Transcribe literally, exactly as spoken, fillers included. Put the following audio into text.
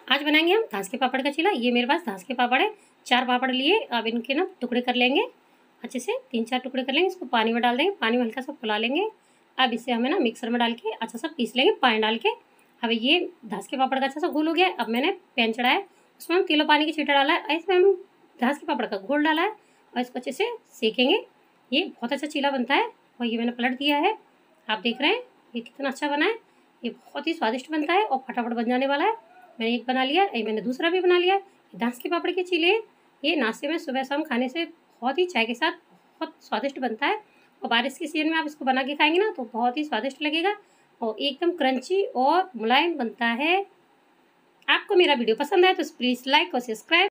आज बनाएंगे हम घास के पापड़ का चीला। ये मेरे पास घास के पापड़ है, चार पापड़ लिए। अब इनके ना टुकड़े कर लेंगे अच्छे से, तीन चार टुकड़े कर लेंगे। इसको पानी में डाल देंगे, पानी में हल्का सा फुला लेंगे। अब इसे हमें ना मिक्सर में डाल के अच्छा सा पीस लेंगे पानी डाल के। अब ये घास के पापड़ का अच्छा सा घोल हो गया। अब मैंने पैन चढ़ाया है, उसमें हम किलो पानी की छींटा डाला है, इसमें हम घास के पापड़ का घोल डाला है और इसको अच्छे से सेकेंगे। ये बहुत अच्छा चीला बनता है। और ये मैंने पलट दिया है, आप देख रहे हैं ये कितना अच्छा बना है। ये बहुत ही स्वादिष्ट बनता है और फटाफट बन जाने वाला है। मैंने एक बना लिया, एक मैंने दूसरा भी बना लिया। घास के पापड़ के चीले ये नाश्ते में सुबह शाम खाने से बहुत ही चाय के साथ बहुत स्वादिष्ट बनता है। और बारिश के सीजन में आप इसको बना के खाएंगे ना तो बहुत ही स्वादिष्ट लगेगा और एकदम क्रंची और मुलायम बनता है। आपको मेरा वीडियो पसंद आए तो प्लीज़ लाइक और सब्सक्राइब